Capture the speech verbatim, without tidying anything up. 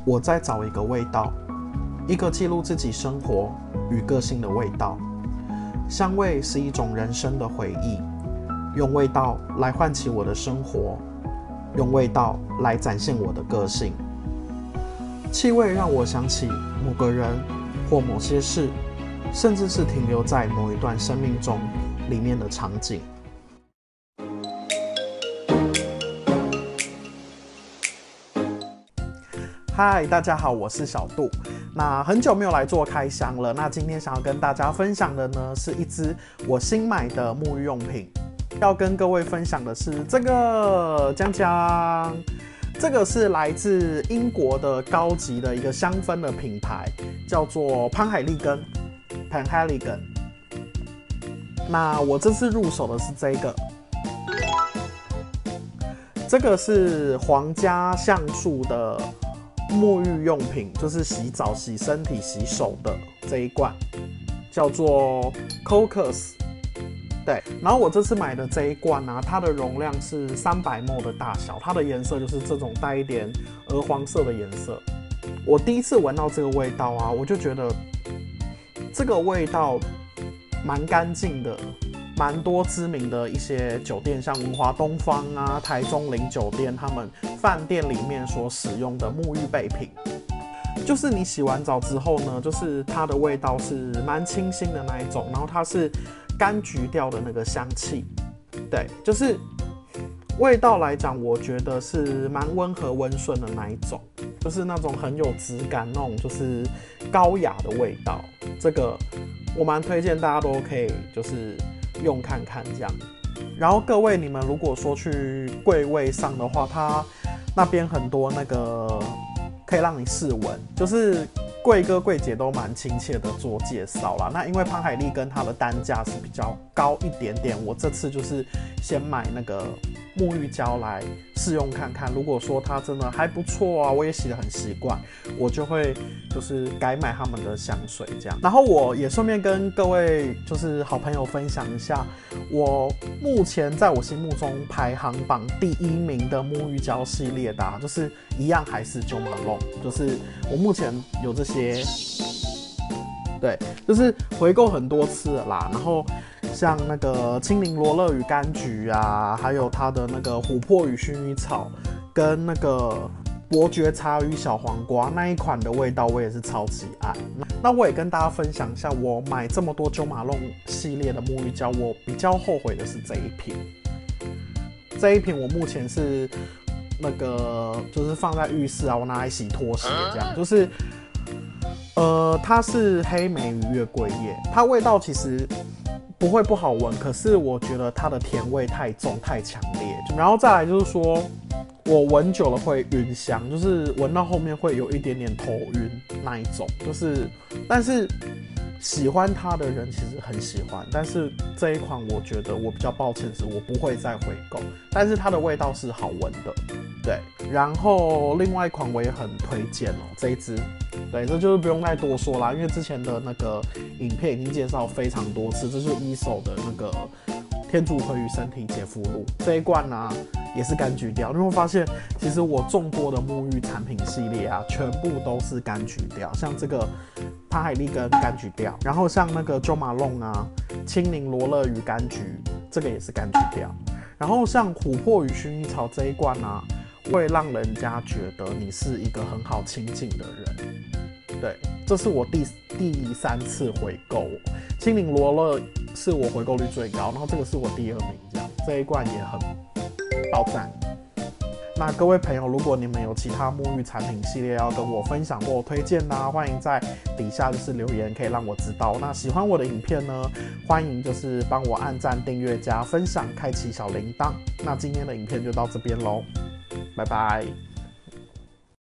我在找一个味道，一个记录自己生活与个性的味道。香味是一种人生的回忆，用味道来唤起我的生活，用味道来展现我的个性。气味让我想起某个人或某些事，甚至是停留在某一段生命中里面的场景。嗨，大家好，我是小杜。那很久没有来做开箱了，那今天想要跟大家分享的呢，是一支我新买的沐浴用品。要跟各位分享的是这个江江，这个是来自英国的高级的一个香氛的品牌，叫做潘海利根 （Penhaligon）。那我这次入手的是这个。这个是皇家橡树的沐浴用品，就是洗澡、洗身体、洗手的这一罐，叫做 Cocos。对，然后我这次买的这一罐呢、啊，它的容量是三百 毫升 的大小，它的颜色就是这种带一点鹅黄色的颜色。我第一次闻到这个味道啊，我就觉得这个味道蛮干净的。蛮多知名的一些酒店，像文华东方啊、台中林酒店，他们饭店里面所使用的沐浴备品，就是你洗完澡之后呢，就是它的味道是蛮清新的那一种，然后它是柑橘调的那个香气，对，就是味道来讲，我觉得是蛮温和温顺的那一种，就是那种很有质感，那种就是高雅的味道。这个我蛮推荐大家都可以就是用看看这样。然后各位，你们如果说去柜位上的话，它那边很多那个可以让你试闻，就是柜哥柜姐都蛮亲切的做介绍啦。那因为潘海利根它的单价是比较高一点点，我这次就是先买那个沐浴胶来试用看看。如果说它真的还不错啊，我也洗得很习惯，我就会就是改买他们的香水这样。然后我也顺便跟各位就是好朋友分享一下，我目前在我心目中排行榜第一名的沐浴胶系列的、啊，就是一样还是Jo Malone，就是我目前有这些。对，就是回购很多次了啦。然后像那个青柠罗勒与柑橘啊，还有它的那个琥珀与薰衣草，跟那个伯爵茶与小黄瓜那一款的味道，我也是超级爱。那我也跟大家分享一下，我买这么多Jo Malone系列的沐浴胶，我比较后悔的是这一瓶。这一瓶我目前是那个就是放在浴室啊，我拿来洗拖鞋这样，就是。呃，它是黑莓与月桂叶，它味道其实不会不好闻，可是我觉得它的甜味太重太强烈，然后再来就是说，我闻久了会晕香，就是闻到后面会有一点点头晕那一种，就是，但是喜欢它的人其实很喜欢，但是这一款我觉得我比较抱歉是我不会再回购，但是它的味道是好闻的，对。然后另外一款我也很推荐哦，这一支。对，这就是不用再多说啦，因为之前的那个影片已经介绍非常多次，这就是一手的那个天竺葵与身体洁肤露这一罐呢、啊，也是柑橘调。你会发现，其实我众多的沐浴产品系列啊，全部都是柑橘调，像这个潘海利根柑橘调，然后像那个Jo Malone啊，青柠罗勒与柑橘，这个也是柑橘调，然后像琥珀与薰衣草这一罐啊。会让人家觉得你是一个很好亲近的人，对，这是我第第三次回购，青柠罗勒是我回购率最高，然后这个是我第二名，这样这一罐也很爆赞。那各位朋友，如果你们有其他沐浴产品系列要跟我分享或推荐呢，欢迎在底下就是留言，可以让我知道。那喜欢我的影片呢，欢迎就是帮我按赞、订阅、加分享、开启小铃铛。那今天的影片就到这边喽。拜拜。